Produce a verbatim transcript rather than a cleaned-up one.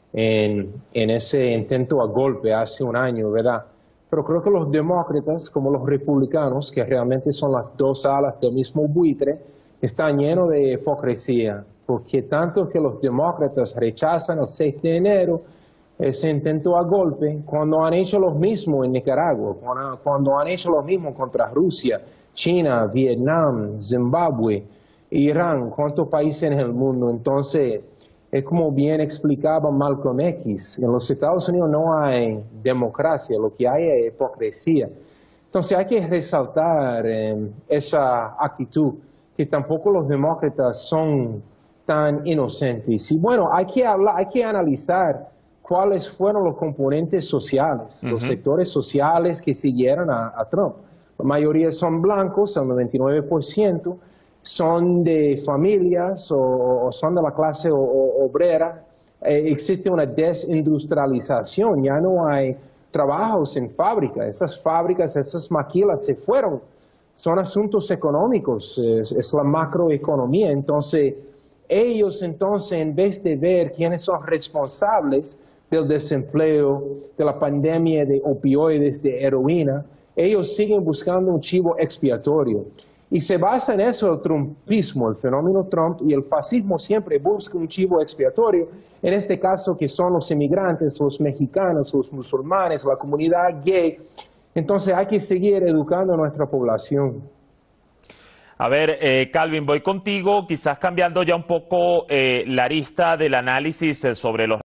en, en ese intento a golpe hace un año, ¿verdad? Pero creo que los demócratas, como los republicanos, que realmente son las dos alas del mismo buitre, están llenos de hipocresía, porque tanto que los demócratas rechazan el seis de enero, ese intento a golpe, cuando han hecho lo mismo en Nicaragua, cuando, cuando han hecho lo mismo contra Rusia, China, Vietnam, Zimbabue, Irán, cuántos países en el mundo. Entonces, es como bien explicaba Malcolm X, en los Estados Unidos no hay democracia, lo que hay es hipocresía. Entonces hay que resaltar eh, esa actitud, que tampoco los demócratas son tan inocentes. Y bueno, hay que hablar, hay que analizar cuáles fueron los componentes sociales, uh-huh. los sectores sociales que siguieron a, a Trump. La mayoría son blancos, el noventa y nueve por ciento, son de familias o, o son de la clase o, o, obrera. Eh, existe una desindustrialización, ya no hay trabajos en fábricas, esas fábricas, esas maquilas se fueron, son asuntos económicos, es, es la macroeconomía. Entonces, ellos entonces, en vez de ver quiénes son responsables del desempleo, de la pandemia de opioides, de heroína, ellos siguen buscando un chivo expiatorio. Y se basa en eso el trumpismo, el fenómeno Trump, y el fascismo siempre busca un chivo expiatorio, en este caso que son los inmigrantes, los mexicanos, los musulmanes, la comunidad gay. Entonces hay que seguir educando a nuestra población. A ver, eh, Calvin, voy contigo, quizás cambiando ya un poco eh, la arista del análisis eh, sobre los